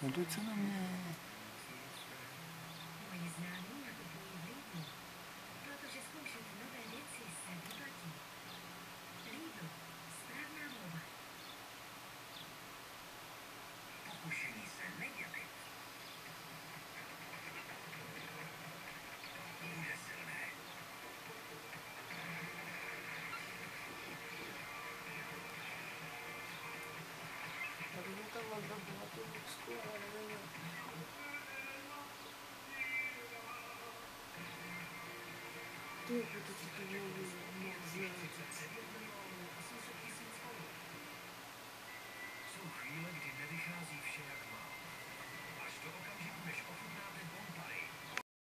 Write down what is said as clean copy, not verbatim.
Otoč se na mě. Moji známí nakupují v Lidlu, protože zkoušet nové věci se vyplatí. Lidl, správná volba. Pokušení se nedělit. Bude silné. Tady mi ta voda byla tu lucku, ale nevím. Ty, to ti to mluví moc. 37 milionů 800 000 korun. Jsou chvíle, kdy nevychází vše jak